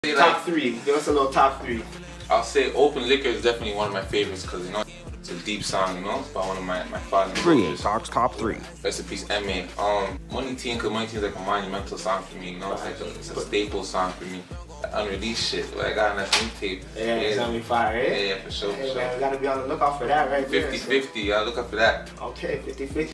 Top three. Give us a little top three. I'll say Open Liquor is definitely one of my favorites because, you know, it's a deep song, you know? It's by one of my father's Friyie talks top three. Rest in peace, M.A. Money Teen, because Money Teen is like a monumental song for me, you know? It's a staple song for me. Unreleased shit, what I got on that new tape. Yeah, it's gonna be fire, eh? Yeah, for sure, for sure. Man, we gotta be on the lookout for that right there. 50-50, y'all look up for that. Okay, 50-50.